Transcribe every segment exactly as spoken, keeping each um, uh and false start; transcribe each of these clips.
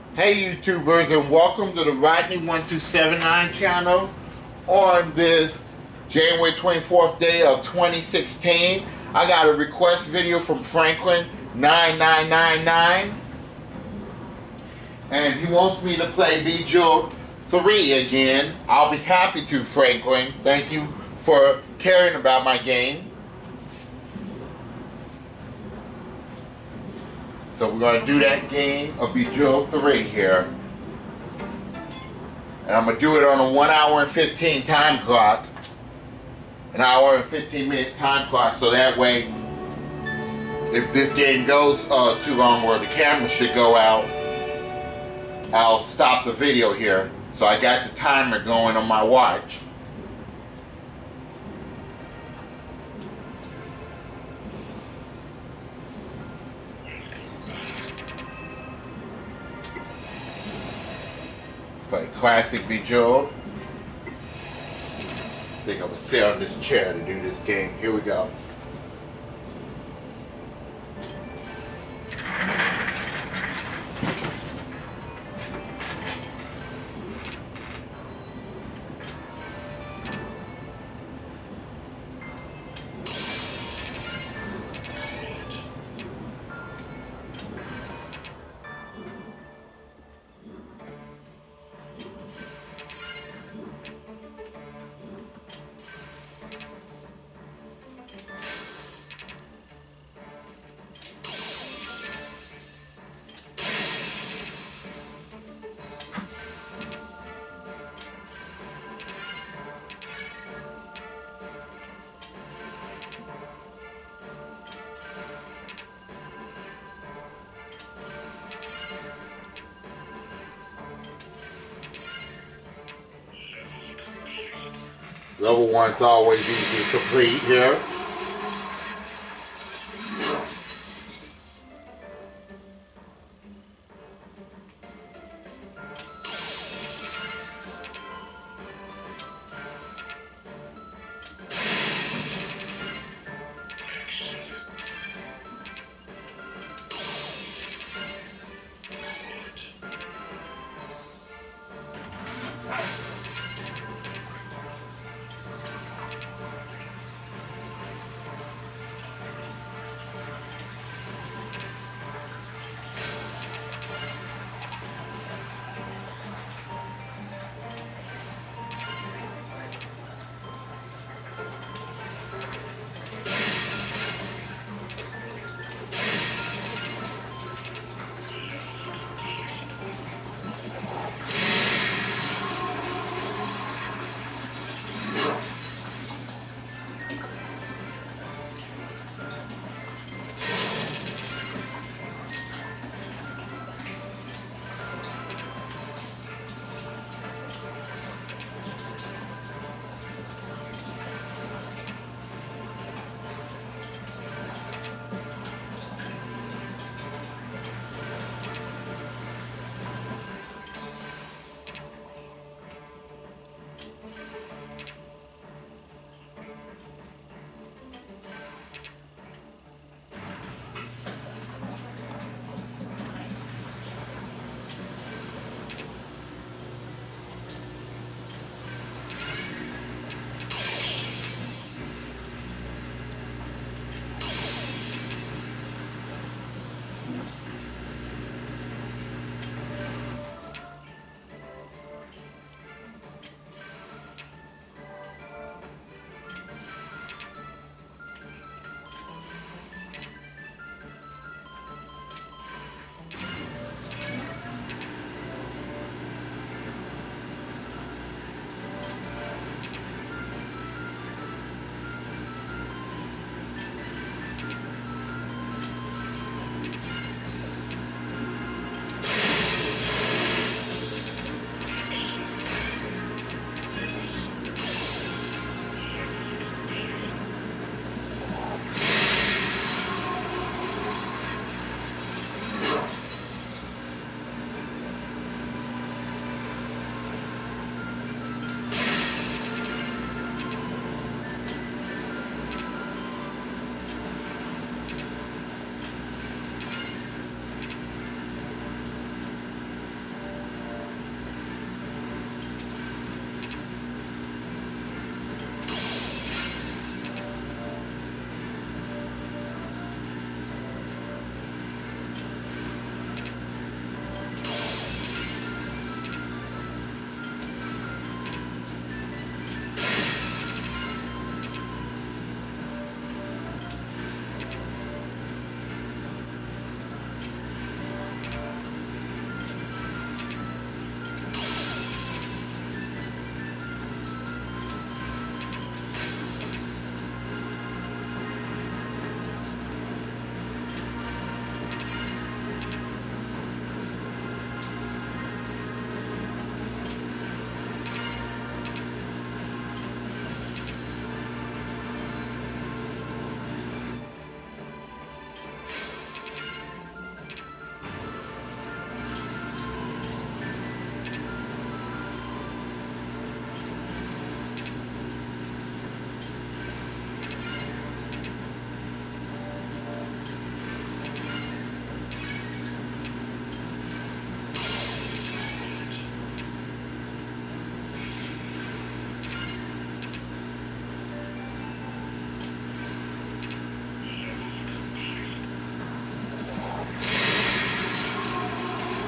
Hey YouTubers, and welcome to the Rodney one two seven nine channel on this January twenty-fourth day of twenty sixteen. I got a request video from Franklin nine nine nine nine, and he wants me to play Bejeweled three again. I'll be happy to, Franklin. Thank you for caring about my game. So we're going to do that game of Bejeweled three here. And I'm going to do it on a one hour and fifteen time clock. An hour and fifteen minute time clock, so that way, if this game goes uh, too long or the camera should go out, I'll stop the video here. So I got the timer going on my watch. Play classic Bejeweled. I think I'm gonna sit on this chair to do this game. Here we go. Level one's always easy to complete here.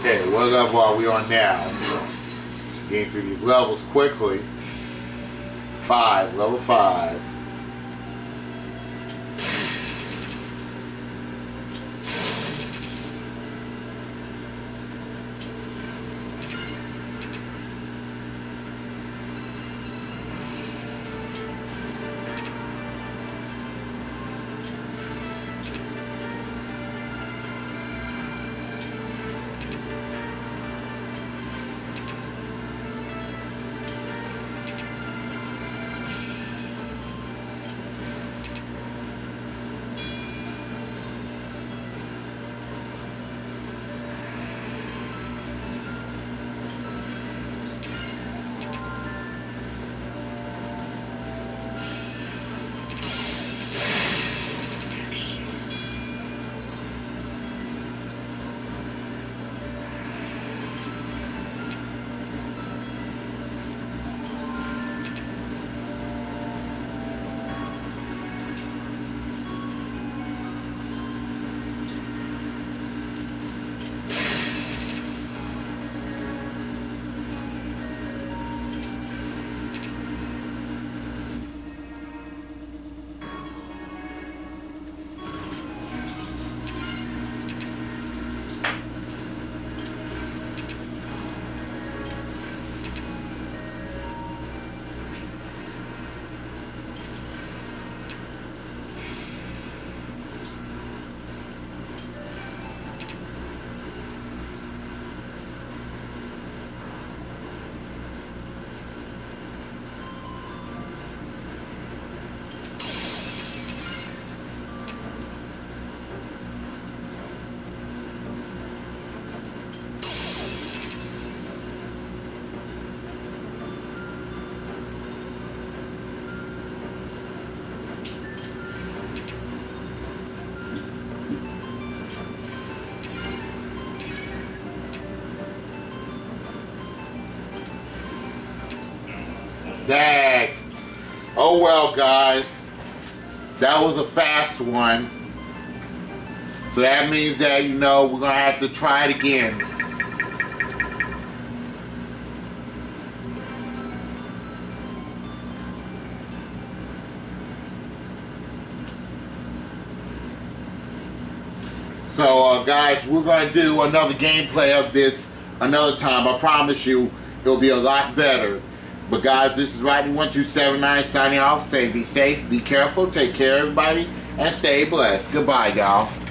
Okay, what level are we on now? Getting through these levels quickly. Five, level five. Dang. Oh well, guys. That was a fast one. So that means that, you know, we're going to have to try it again. So, uh, guys, we're going to do another gameplay of this another time. I promise you, it'll be a lot better. But, guys, this is Rodney one two seven nine signing off. Say be safe, be careful, take care, everybody, and stay blessed. Goodbye, y'all.